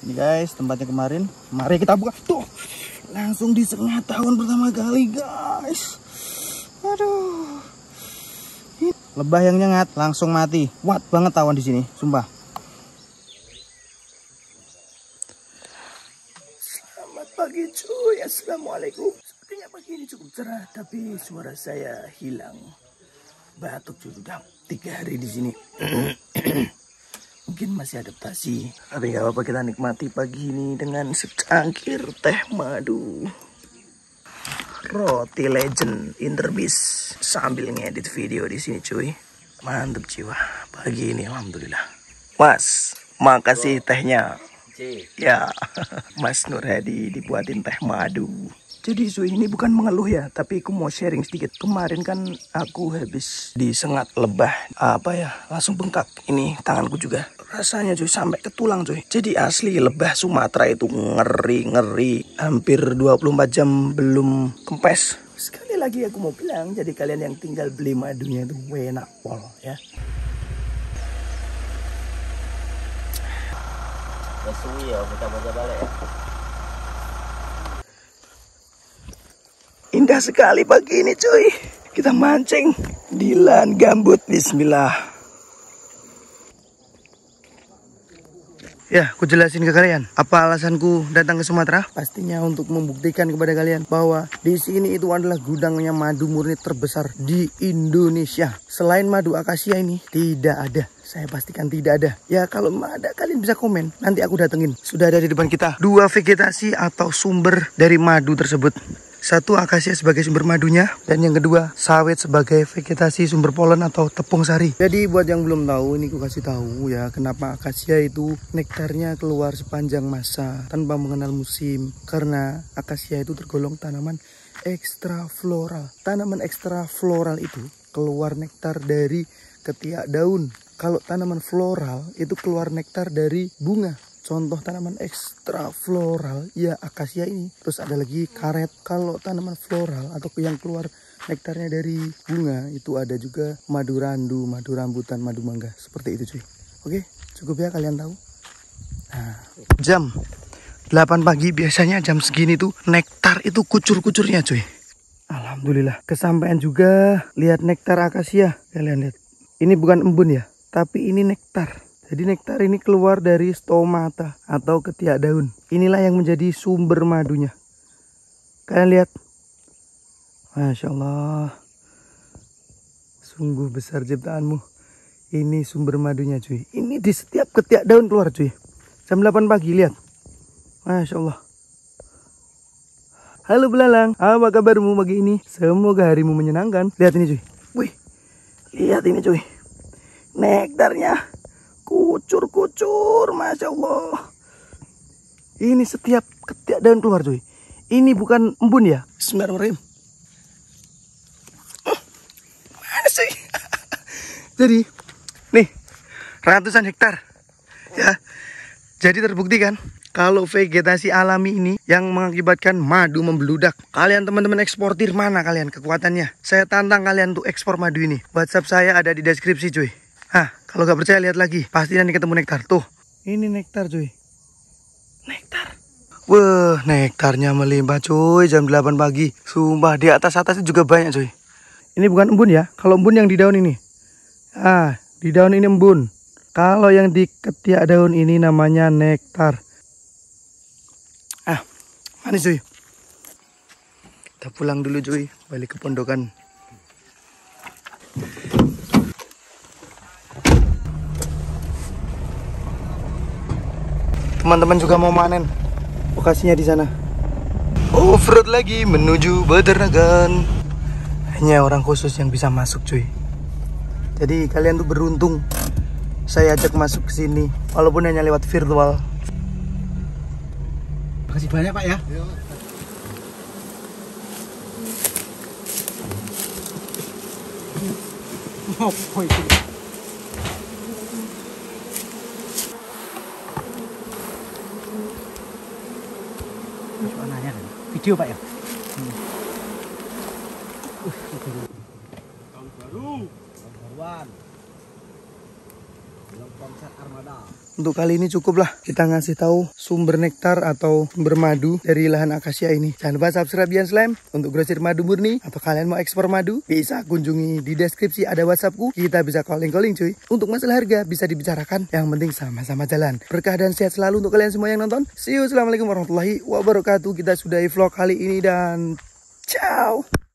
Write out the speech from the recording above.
Ini guys, tempatnya kemarin. Mari kita buka. Tuh, langsung disengat tahun pertama kali guys. Aduh. Lebah yang nyengat langsung mati. Kuat banget tawon di sini, sumpah. Selamat pagi cuy, assalamualaikum. Sepertinya pagi ini cukup cerah, tapi suara saya hilang. Batuk cuy, udah 3 hari di sini. Mungkin masih adaptasi, tapi gak apa-apa, kita nikmati pagi ini dengan secangkir teh madu. Roti legend Interbis sambil ngedit video di sini cuy. Mantep jiwa pagi ini, alhamdulillah. Mas, makasih tehnya. Ya, Mas Nur Hadi dibuatin teh madu. Jadi cuy, ini bukan mengeluh ya, tapi aku mau sharing sedikit. Kemarin kan aku habis disengat lebah, langsung bengkak. Ini tanganku juga. Rasanya cuy sampai ke tulang cuy. Jadi asli lebah Sumatera itu ngeri. Hampir 24 jam belum kempes. Sekali lagi aku mau bilang, jadi kalian yang tinggal beli madunya itu enak pol ya. Suwi ya, baca-baca balik ya. Indah sekali pagi ini cuy. Kita mancing di lahan gambut. Bismillah. Ya, aku jelasin ke kalian apa alasanku datang ke Sumatera. Pastinya untuk membuktikan kepada kalian bahwa di sini itu adalah gudangnya madu murni terbesar di Indonesia. Selain madu akasia ini tidak ada. Saya pastikan tidak ada. Ya kalau ada kalian bisa komen. Nanti aku datengin. Sudah ada di depan kita 2 vegetasi atau sumber dari madu tersebut. Satu akasia sebagai sumber madunya, dan yang kedua sawit sebagai vegetasi sumber polen atau tepung sari. Jadi buat yang belum tahu, ini aku kasih tahu ya kenapa akasia itu nektarnya keluar sepanjang masa tanpa mengenal musim. Karena akasia itu tergolong tanaman ekstra floral. Tanaman ekstra floral itu keluar nektar dari ketiak daun. Kalau tanaman floral itu keluar nektar dari bunga. Contoh tanaman ekstra floral ya akasia ini. Terus ada lagi karet. Kalau tanaman floral atau yang keluar nektarnya dari bunga itu ada juga madu randu, madu rambutan, madu mangga. Seperti itu cuy. Oke, cukup ya kalian tahu. Nah, jam 8 pagi biasanya jam segini tuh nektar itu kucur-kucurnya cuy. Alhamdulillah kesampaian juga. Lihat nektar akasia. Kalian lihat. Ini bukan embun ya, tapi ini nektar. Jadi nektar ini keluar dari stomata atau ketiak daun. Inilah yang menjadi sumber madunya. Kalian lihat. Masya Allah. Sungguh besar ciptaanmu. Ini sumber madunya cuy. Ini di setiap ketiak daun keluar cuy. Jam 8 pagi lihat. Masya Allah. Halo belalang. Apa kabarmu pagi ini? Semoga harimu menyenangkan. Lihat ini cuy. Wih. Lihat ini cuy. Nektarnya. Kucur-kucur, Masya Allah. Ini setiap ketiak daun keluar cuy. Ini bukan embun ya. Bismillahirrahmanirrahim. Mana sih? Jadi nih ratusan hektar ya. Jadi terbukti kan kalau vegetasi alami ini yang mengakibatkan madu membeludak. Kalian teman-teman eksportir mana kalian kekuatannya? Saya tantang kalian untuk ekspor madu ini. WhatsApp saya ada di deskripsi cuy. Kalau gak percaya lihat lagi. Pasti nanti ketemu nektar. Tuh. Ini nektar cuy. Nektar. Wah, nektarnya melimpah cuy. Jam 8 pagi. Sumpah di atas-atasnya juga banyak cuy. Ini bukan embun ya. Kalau embun yang di daun ini. Di daun ini embun. Kalau yang di ketiak daun ini namanya nektar. Manis cuy. Kita pulang dulu cuy. Balik ke pondokan. Teman-teman juga mau manen. Lokasinya di sana. Off-road lagi menuju Baternagan. Hanya orang khusus yang bisa masuk cuy. Jadi kalian tuh beruntung. Saya ajak masuk ke sini walaupun hanya lewat virtual. Makasih banyak Pak ya. Oh, itu. Video Pak ya. Tahun baru. Tahun baruan. Untuk kali ini cukuplah kita ngasih tahu sumber nektar atau sumber madu dari lahan akasia ini. Jangan lupa subscribe Bian Slime untuk grosir madu murni, atau kalian mau ekspor madu bisa kunjungi di deskripsi ada WhatsAppku. Kita bisa calling cuy. Untuk masalah harga bisa dibicarakan, yang penting sama-sama jalan. Berkah dan sehat selalu untuk kalian semua yang nonton. See you, assalamualaikum warahmatullahi wabarakatuh. Kita sudahi vlog kali ini dan ciao.